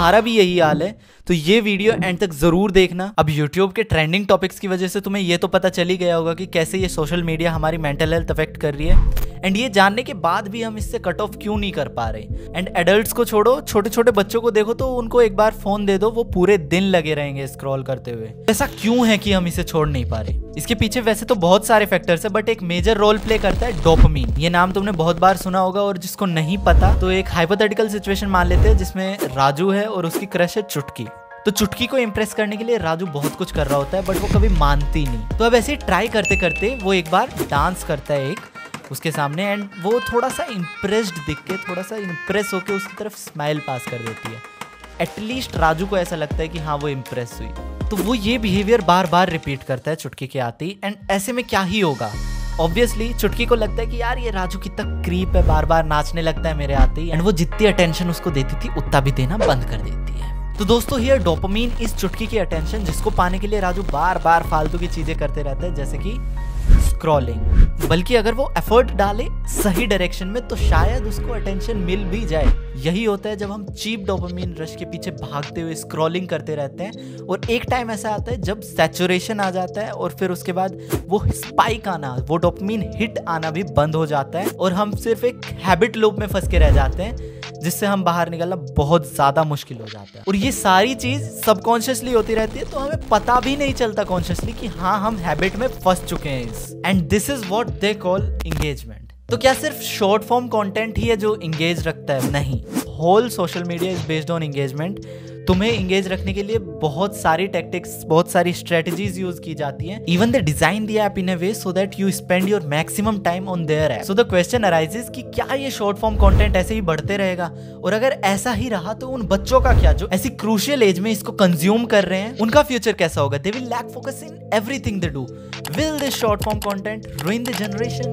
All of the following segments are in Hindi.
तुम्हारा भी यही हाल है तो ये वीडियो एंड तक जरूर देखना। अब YouTube के ट्रेंडिंग टॉपिक्स की वजह से तुम्हें ये तो पता चल ही गया होगा कि कैसे ये सोशल मीडिया हमारी मेंटल हेल्थ अफेक्ट कर रही है, एंड ये जानने के बाद भी हम इससे कट ऑफ क्यों नहीं कर पा रहे। एंड एडल्ट्स को छोड़ो, छोटे छोटे बच्चों को देखो तो उनको एक बार फोन दे दो, वो पूरे दिन लगे रहेंगे स्क्रॉल करते हुए। ऐसा क्यों है कि हम इसे छोड़ नहीं पा रहे? इसके पीछे वैसे तो बहुत सारे फैक्टर्स है, बट एक मेजर रोल प्ले करता है डोपामिन। ये नाम तुमने बहुत बार सुना होगा, और जिसको नहीं पता तो एक हाइपोथेटिकल सिचुएशन मान लेते हैं जिसमें राजू है और उसकी क्रश है चुटकी। तो चुटकी को इम्प्रेस करने के लिए राजू बहुत कुछ कर रहा होता है, बट वो कभी मानती नहीं। तो अब ऐसे ट्राई करते करते वो एक बार डांस करता है एक उसके सामने, एंड वो थोड़ा सा इम्प्रेस्ड दिख के, थोड़ा सा इम्प्रेस होके उसकी तरफ स्माइल पास कर देती है। एटलीस्ट राजू को ऐसा लगता है कि हाँ वो इम्प्रेस हुई। तो वो ये बिहेवियर बार बार रिपीट करता है चुटकी के आते ही, एंड ऐसे में क्या ही होगा, ऑब्वियसली चुटकी को लगता है कि यार ये राजू कितना क्रीप है, बार बार नाचने लगता है मेरे आते ही, एंड वो जितनी अटेंशन उसको देती थी उतना भी देना बंद कर देती है। तो दोस्तों हियर डोपामिन इस चुटकी की अटेंशन, जिसको पाने के लिए राजू बार बार फालतू की चीजें करते रहता है, जैसे कि स्क्रॉलिंग। बल्कि अगर वो एफर्ट डाले सही डायरेक्शन में तो शायद उसको अटेंशन मिल भी जाए। यही होता है जब हम चीप डोपामिन रश के पीछे भागते हुए स्क्रॉलिंग करते रहते हैं, और एक टाइम ऐसा आता है जब सैचुरेशन आ जाता है, और फिर उसके बाद वो स्पाइक आना, वो डोपामिन हिट आना भी बंद हो जाता है, और हम सिर्फ एक हैबिट लूप में फंस के रह जाते हैं, जिससे हम बाहर निकलना बहुत ज्यादा मुश्किल हो जाता है। और ये सारी चीज सबकॉन्शियसली होती रहती है, तो हमें पता भी नहीं चलता कॉन्शियसली कि हाँ हम हैबिट में फंस चुके हैं इस। And this is what they call engagement. तो क्या सिर्फ शॉर्ट फॉर्म कंटेंट ही है जो एंगेज रखता है? नहीं, whole social media is based on engagement. तुम्हें एंगेज रखने के लिए बहुत सारी टैक्टिक्स, बहुत सारी स्ट्रेटजीज यूज की जाती हैं। Even they design the app in a way so that you spend your maximum time on their app. So the question arises कि क्या ये शॉर्ट फॉर्म कंटेंट ऐसे ही बढ़ते रहेगा? और अगर ऐसा ही रहा तो उन बच्चों का क्या जो ऐसी क्रूशियल एज में इसको कंज्यूम कर रहे हैं, उनका फ्यूचर कैसा होगा? They will lack focus in everything they do. Will this short form content ruin the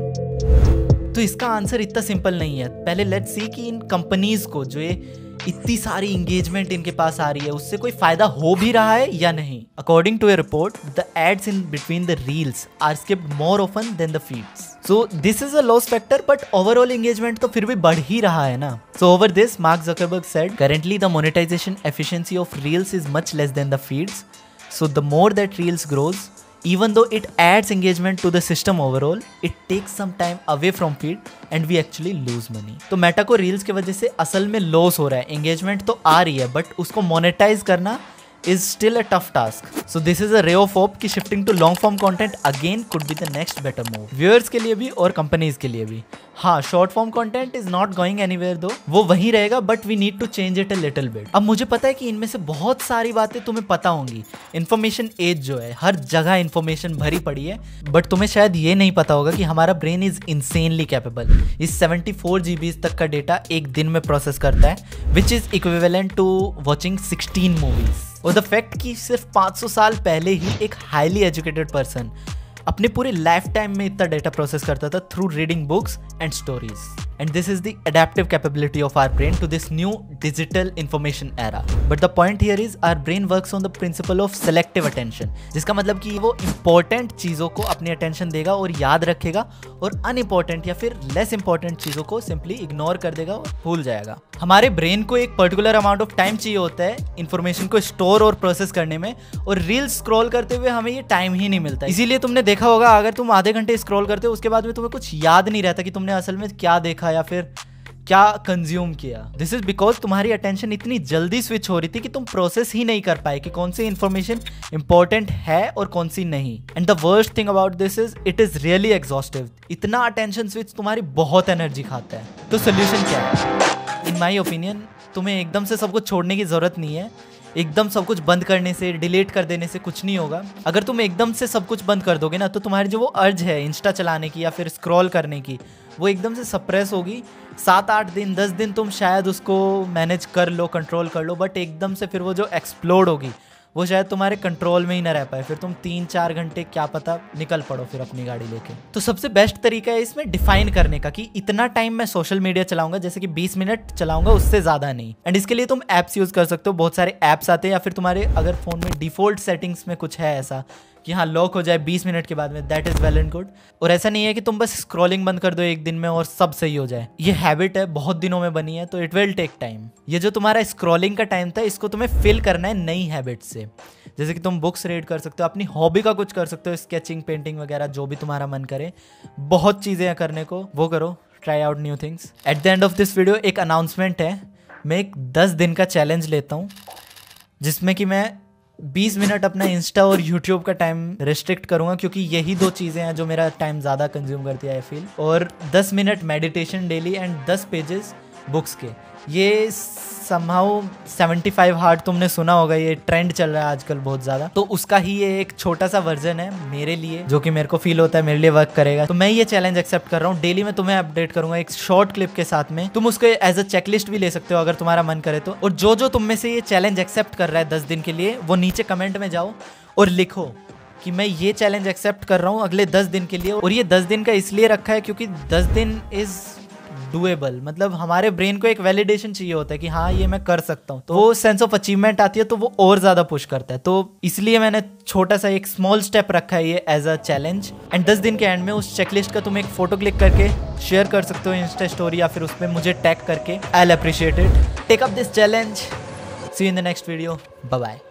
generation? तो इसका आंसर इतना सिंपल नहीं है। पहले लेट्स सी कि इन कंपनीज को जो ये इतनी सारी एंगेजमेंट इनके पास आ रही है, उससे कोई फायदा हो भी रहा है या नहीं। According to a report, the ads in between the reels are skipped more often than the feeds. So this is a loss factor, but overall engagement तो फिर भी बढ़ ही रहा है ना। So over this Mark Zuckerberg said, currently the monetization efficiency of reels is much less than the feeds. So the more that reels grows, even though it adds engagement to the system overall, it takes some time away from feed and we actually lose money. तो मेटा को रील्स की वजह से असल में लॉस हो रहा है। एंगेजमेंट तो आ रही है, बट उसको मोनेटाइज करना is still a tough task. So this is a ray of hope कि shifting to long form content again could be the next better move. Viewers के लिए भी और companies के लिए भी। हाँ, short form content is not going anywhere though. वो वहीं रहेगा, but we need to change it a little bit. अब मुझे पता है कि इनमें से बहुत सारी बातें तुम्हें पता होंगी। Information age जो है, हर जगह information भरी पड़ी है, but तुम्हें शायद ये नहीं पता होगा कि हमारा brain is insanely capable. इस 74 GB तक का डेटा एक दिन में प्रोसेस करता है, which is equivalent to watching 16 movies. और द फैक्ट कि सिर्फ 500 साल पहले ही एक हाईली एजुकेटेड पर्सन अपने पूरे लाइफ टाइम में इतना डेटा प्रोसेस करता था through reading books and stories. And this is the adaptive capability of our brain to this new digital information era. But the point here is our brain works on the principle of selective attention. जिसका मतलब कि वो important चीज़ों को अपनी attention देगा और याद रखेगा, और unimportant या फिर less important चीज़ों को simply ignore कर देगा और भूल जाएगा। हमारे brain को एक particular amount of time चाहिए होता है information को store और process करने में, और reels scroll करते हुए हमें ये time ही नहीं मिलता। इसीलिए तुमने देखा होगा अगर तुम आधे घंटे scroll करते हो उसके बाद में तुम्हें कुछ याद नहीं रहता कि तुमने असल में क्या देखा या फिर क्या कंज्यूम किया। दिस इज बिकॉज तुम्हारी अटेंशन इतनी जल्दी स्विच हो रही थी कि तुम प्रोसेस ही नहीं कर पाए कि कौन सी इंफॉर्मेशन इंपॉर्टेंट है और कौन सी नहीं। And the worst thing about this is it is really exhaustive. इतना अटेंशन स्विच तुम्हारी बहुत एनर्जी खाता है। तो सोल्यूशन क्या है? इन माई ओपिनियन तुम्हें एकदम से सब कुछ छोड़ने की जरूरत नहीं है। एकदम सब कुछ बंद करने से, डिलीट कर देने से कुछ नहीं होगा। अगर तुम एकदम से सब कुछ बंद कर दोगे ना, तो तुम्हारी जो वो अर्ज है इंस्टा चलाने की या फिर स्क्रॉल करने की, वो एकदम से सप्रेस होगी। 7-8 दिन 10 दिन तुम शायद उसको मैनेज कर लो, कंट्रोल कर लो, बट एकदम से फिर वो जो एक्सप्लोड होगी वो शायद तुम्हारे कंट्रोल में ही ना रह पाए। फिर तुम 3-4 घंटे क्या पता निकल पड़ो फिर अपनी गाड़ी लेके। तो सबसे बेस्ट तरीका है इसमें डिफाइन करने का कि इतना टाइम मैं सोशल मीडिया चलाऊंगा, जैसे कि 20 मिनट चलाऊंगा, उससे ज्यादा नहीं। एंड इसके लिए तुम एप्स यूज कर सकते हो। बहुत सारे एप्स आते हैं, या फिर तुम्हारे अगर फोन में डिफॉल्ट सेटिंग्स में कुछ है ऐसा कि हाँ लॉक हो जाए 20 मिनट के बाद में, that is well and good. और ऐसा नहीं है कि तुम बस स्क्रॉलिंग बंद कर दो एक दिन में और सब सही हो जाए। ये हैबिट है, बहुत दिनों में बनी है, तो इट विल टेक टाइम। ये जो तुम्हारा स्क्रॉलिंग का टाइम था, इसको तुम्हें फिल करना है नई हैबिट से। जैसे कि तुम बुक्स रीड कर सकते हो, अपनी हॉबी का कुछ कर सकते हो, स्केचिंग, पेंटिंग वगैरह, जो भी तुम्हारा मन करे। बहुत चीज़ें हैं करने को, वो करो, try out new things. At the end of this video एक अनाउंसमेंट है। मैं एक 10 दिन का चैलेंज लेता हूँ, जिसमें कि मैं 20 मिनट अपना इंस्टा और यूट्यूब का टाइम रिस्ट्रिक्ट करूंगा, क्योंकि यही 2 चीज़ें हैं जो मेरा टाइम ज़्यादा कंज्यूम करती है आई फील। और 10 minute meditation daily and 10 pages books के। ये समहाउ 75 हार्ड तुमने सुना होगा, ये ट्रेंड चल रहा है आजकल बहुत ज़्यादा। तो उसका ही ये एक छोटा सा वर्जन है मेरे लिए, जो कि मेरे को फील होता है मेरे लिए वर्क करेगा। तो मैं ये चैलेंज एक्सेप्ट कर रहा हूँ। डेली मैं तुम्हें अपडेट करूंगा एक शॉर्ट क्लिप के साथ में। तुम उसको एज अ चेकलिस्ट भी ले सकते हो अगर तुम्हारा मन करे तो। और जो तुम में से ये चैलेंज एक्सेप्ट कर रहा है 10 दिन के लिए, वो नीचे कमेंट में जाओ और लिखो कि मैं ये चैलेंज एक्सेप्ट कर रहा हूँ अगले 10 दिन के लिए। और ये 10 दिन का इसलिए रखा है क्योंकि 10 दिन इज डूएबल। मतलब हमारे ब्रेन को एक वैलिडेशन चाहिए होता है कि हाँ ये मैं कर सकता हूँ, तो वो सेंस ऑफ अचीवमेंट आती है, तो वो और ज्यादा पुश करता है। तो इसलिए मैंने छोटा सा एक स्मॉल स्टेप रखा है ये एज अ चैलेंज। एंड 10 दिन के एंड में उस चेकलिस्ट का तुम एक फोटो क्लिक करके शेयर कर सकते हो इंस्टा स्टोरी, या फिर उस पर मुझे टैग करके। I will appreciate it. Take up this challenge. See you in the next video. Bye bye.